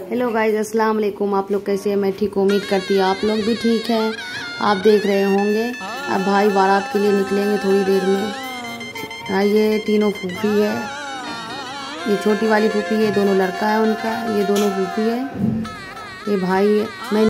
Hello guys, अस्सलाम वालेकुम। आप लोग कैसे हैं? मैं ठीक हूँ, उम्मीद करती हूँ आप लोग भी ठीक हैं। आप देख रहे होंगे अब भाई बारात के लिए निकलेंगे थोड़ी देर में। ये तीनों फूफी है, ये छोटी वाली फूफी है, दोनों लड़का है उनका, ये दोनों फूफी है, ये भाई है। मैं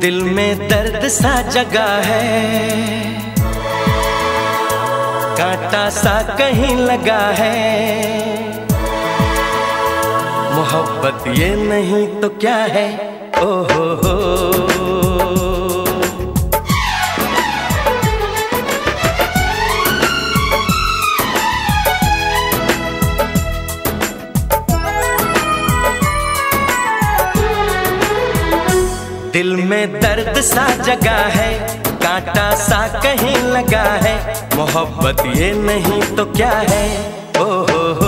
दिल में दर्द सा जगा है, कांटा सा कहीं लगा है। मोहब्बत ये नहीं तो क्या है, ओ हो। दिल में दर्द सा जगा है, कांटा सा कहीं लगा है। मोहब्बत ये नहीं तो क्या है, ओ हो।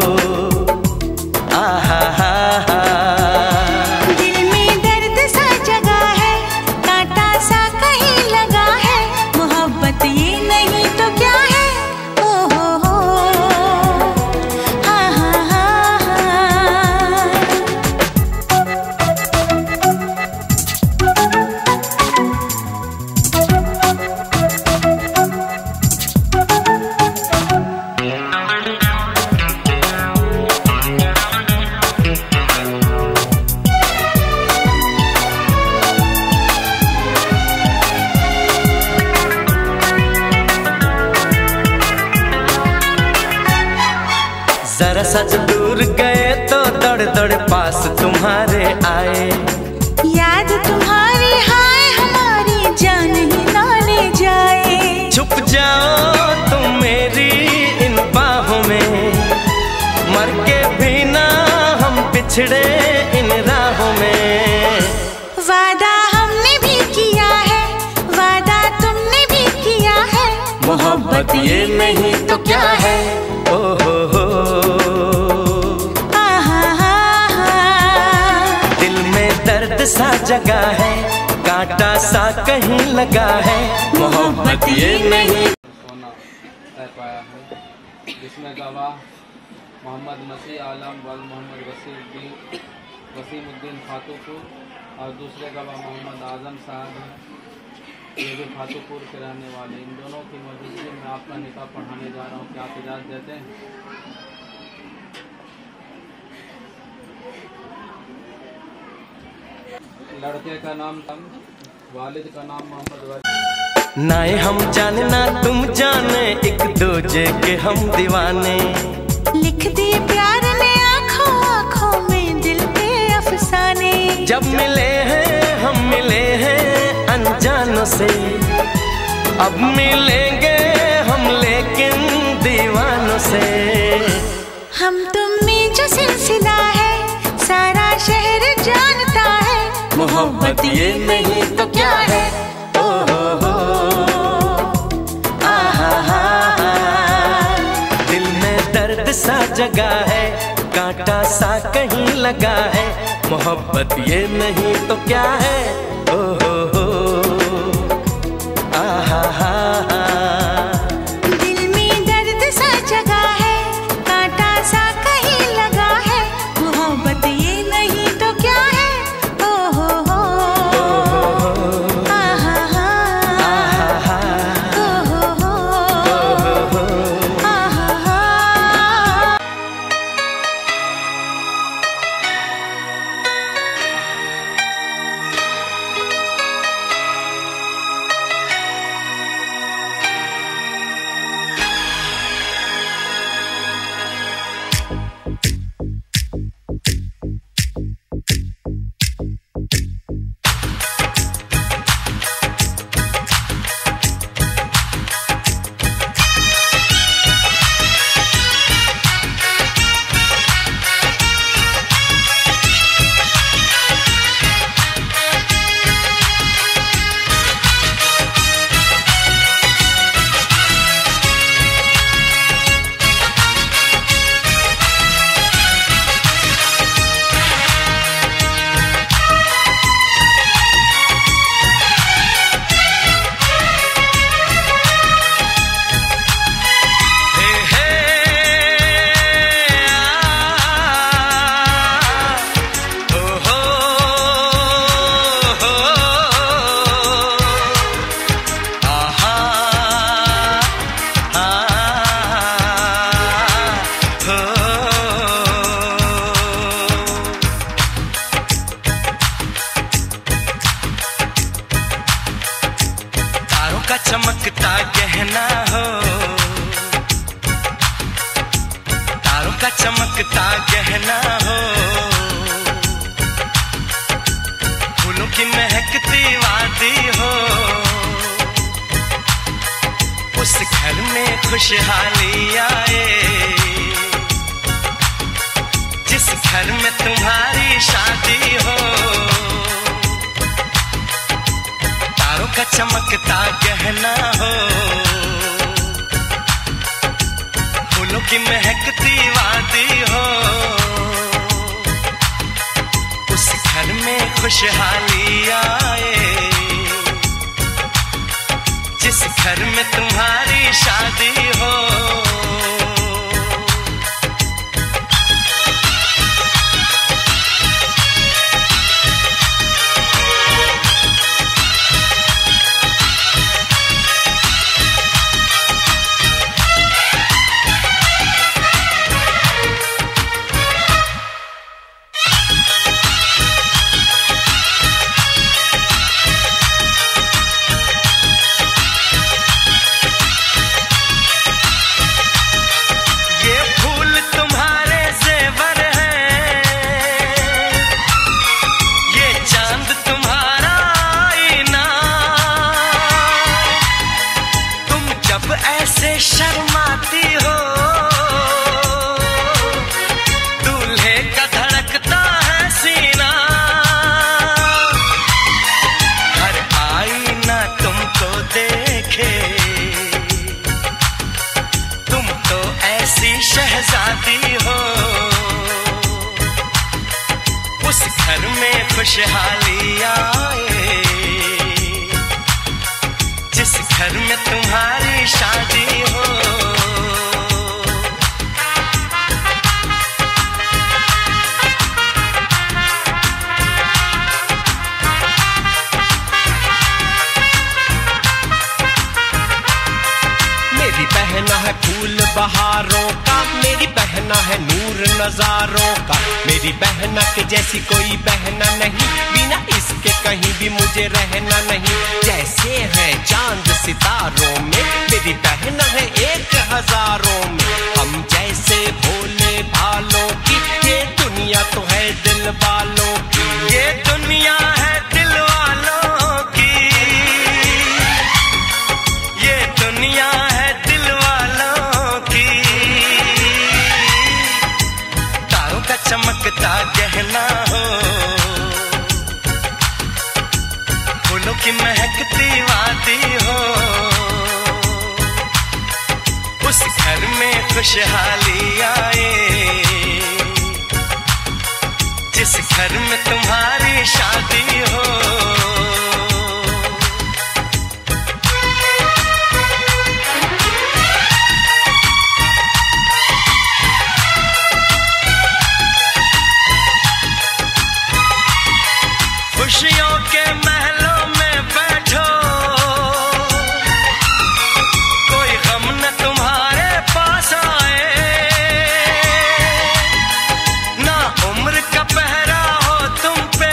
आहा हा हा। दिल में दर्द सा जगा है, कांटा सा कहीं लगा है। मोहब्बत ये नहीं तो क्या है, ओ हो। आहा हा हा। जरा सच दूर गए तो दौड़ दौड़ पास तुम्हारे आए। याद तुम्हारी हाय हमारी जान ही ना ले जाए। छुप जाओ तुम मेरी इन बाहों में, मर के भी ना हम पिछड़े इन राहों में। वादा हमने भी किया है, वादा तुमने भी किया है। मोहब्बत ये नहीं तो क्या है, ओ हो। दिल में दर्द सा जगा है, कांटा सा कहीं लगा है। मोहब्बत ये नहीं। सोना तय पाया है, जिसमें गवाह मोहम्मद मसीह आलम वल मोहम्मद वसीमुद्दीन फातूपुर और दूसरे गवाह मोहम्मद आजम साहब हैं, ये भी फातूपुर के रहने वाले। इन दोनों की मौजूदगी में आपका निकाह पढ़ाने जा रहा हूँ, क्या आप इजाज़त देते हैं? लड़के का नाम वालिद का नाम मोहम्मद। नाए हम जाने ना तुम जाने, एक दूजे के हम दीवाने। लिख दिए प्यार ने आँखों आँखों में दिल के अफसाने। जब मिले हैं हम मिले हैं अनजानों से, अब मिलेंगे हम लेकिन दीवानों से। हम तुम में जो सिलसिला है, सारा शहर जानता है। मोहब्बत ये नहीं तो क्या है, ओ हो। आहा हा हा। दिल में दर्द सा जगा है, कांटा सा कहीं लगा है। मोहब्बत ये नहीं तो क्या है, ओ हो। आहा हा हा। दिल में दर्द सा जगा है, कांटा सा कहीं लगा है। मोहब्बत ये नहीं तो क्या है, ओ हो। आहा हा। ओ हो। आहा हा। चमकता गहना हो, फूलों की महकती वादी हो, उस घर में खुशहाली आए, जिस घर में तुम्हारी शादी हो। तारों का चमकता गहना हो, फूलों की महकती वादी हो, उस घर में खुशहाली आए, जिस घर में तुम्हारी शादी हो। शर्माती हो, दूल्हे का धड़कता है सीना, हर आईना तुमको देखे, तुम तो ऐसी शहजादी हो। उस घर में खुशहाली आए, जिस घर में तुम्हारी शादी हो। मेरी बहना है फूल बहारों का, मेरी बहना है नूर नजारों का, मेरी बहना के जैसी कोई बहना नहीं, बिना इसके कहीं भी मुझे रहना नहीं। जैसे है चांद सितारों में, मेरी बहना है 1000 में, हम जैसे भोले भालों की, ये दुनिया तो है दिल वालों की, ये दुनिया है दिल वालों की, ये दुनिया है दिल वालों की। तारों का चमकता गहना हो, फूलों की महकती वादी हो, उस घर में खुशहाली आए, जिस घर में तुम्हारी शादी हो। खुशियों के महलों में बैठो, कोई गम न तुम्हारे पास आए, ना उम्र का पहरा हो तुम पे,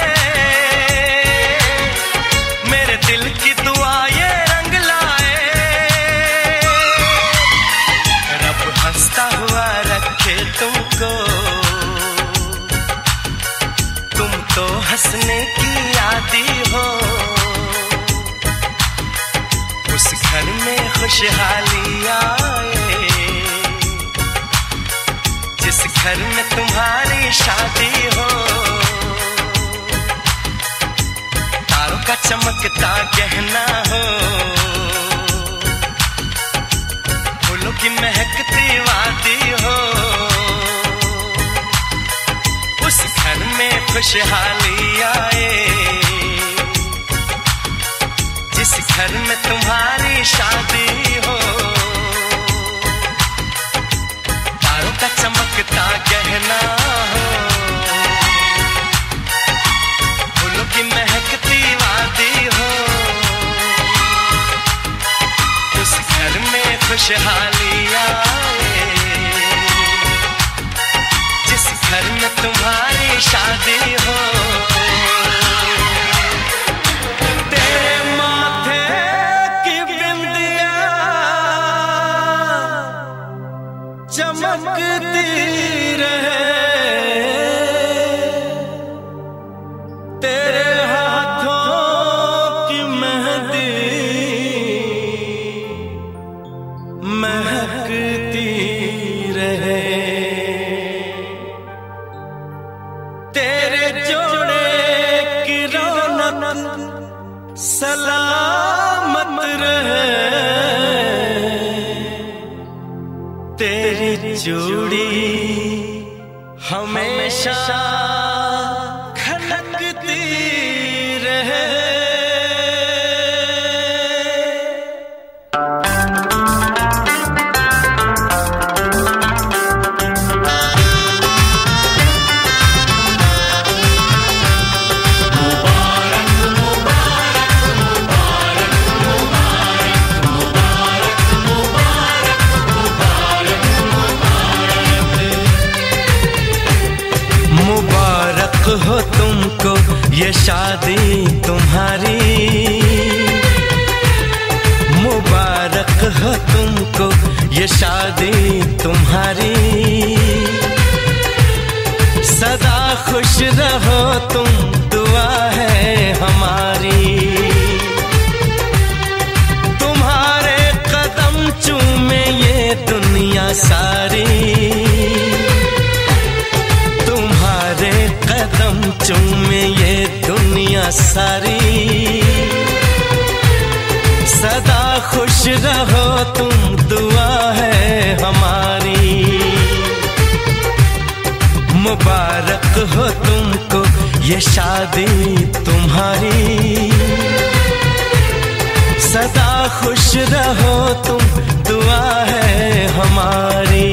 मेरे दिल की दुआ ये रंग लाए, रब हंसता हुआ रखे तुमको, तुम तो हंसने की आदी हो। उस घर में खुशहाली आए, जिस घर में तुम्हारी शादी हो। तारों का चमकता गहना हो, फूलों की महकती वादी हो, उस घर में खुशहाली आए, जिस घर में तुम्हारी शादी हो। तारों का चमकता गहना हो, फूलों की महकती वादी हो, उस घर में खुशहाली आए, जिस घर में तुम्हारी शादी हो। तेरे माथे की बिंदिया चमकती सलामत रहे तेरी चूड़ी हमेशा खनकती रहे। मुबारक हो तुमको ये शादी तुम्हारी, मुबारक हो तुमको ये शादी तुम्हारी। सदा खुश रहो तुम, दुआ है हमारी। तुम्हारे कदम चूमे ये दुनिया सारी, कदम चूमे ये दुनिया सारी। सदा खुश रहो तुम, दुआ है हमारी। मुबारक हो तुमको ये शादी तुम्हारी। सदा खुश रहो तुम, दुआ है हमारी।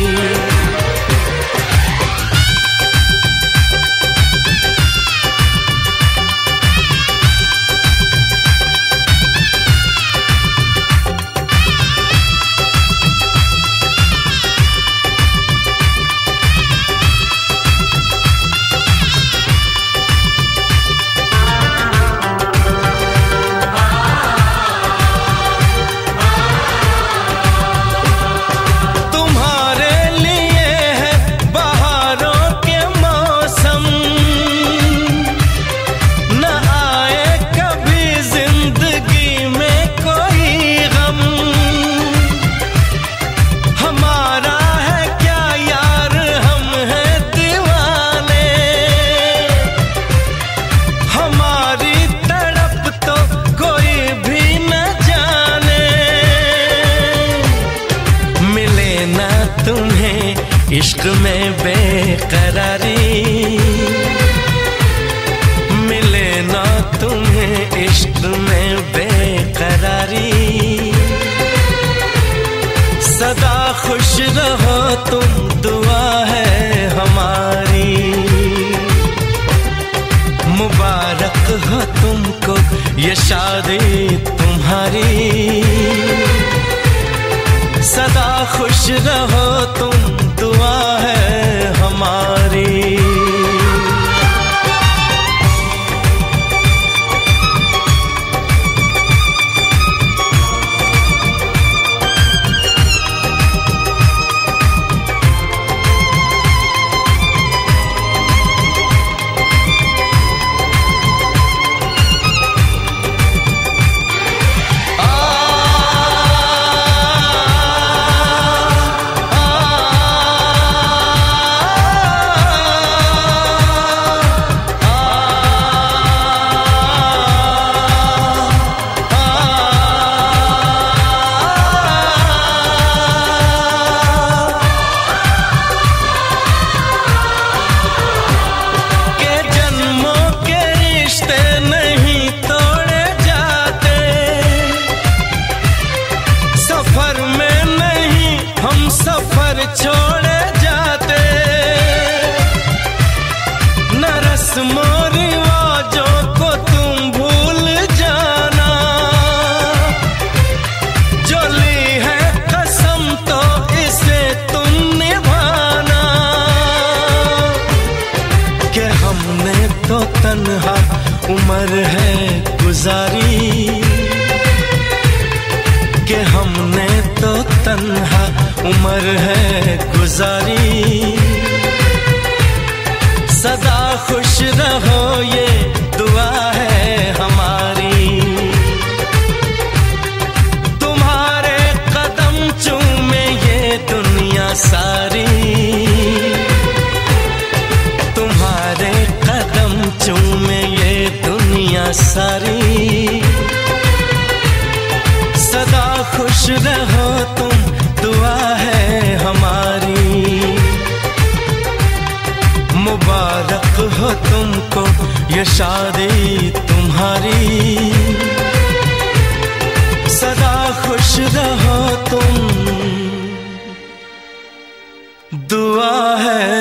इश्क में बेकरारी मिले ना तुम्हें, इश्क में बेकरारी। सदा खुश रहो तुम, दुआ है हमारी। मुबारक हो तुमको ये शादी तुम्हारी। सदा खुश रहो तुम, दुआ है हमारी। छोड़े जाते न रस्मों रिवाजों को तुम भूल जाना। जो ली है कसम तो इसे तुम निभाना। कि हमने तो तन्हा उम्र है गुजारी। कि हमने तो तन्हा उम्र है गुजारी। सदा खुश रहो ये दुआ है हमारी। तुम्हारे कदम चूमे ये दुनिया सारी। तुम्हारे कदम चूमे ये दुनिया सारी। रहो तुम, दुआ है हमारी। मुबारक हो तुमको ये शादी तुम्हारी, सदा खुश रहो तुम, दुआ है